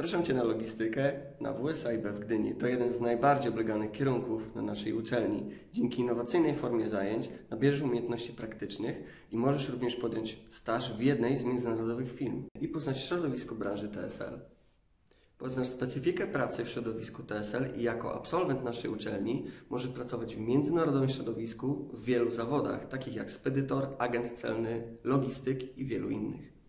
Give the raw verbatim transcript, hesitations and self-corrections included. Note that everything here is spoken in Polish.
Zapraszam Cię na logistykę na W S A I B w Gdyni. To jeden z najbardziej obleganych kierunków na naszej uczelni. Dzięki innowacyjnej formie zajęć nabierzesz umiejętności praktycznych i możesz również podjąć staż w jednej z międzynarodowych firm i poznać środowisko branży T S L. Poznasz specyfikę pracy w środowisku T S L i jako absolwent naszej uczelni możesz pracować w międzynarodowym środowisku w wielu zawodach, takich jak spedytor, agent celny, logistyk i wielu innych.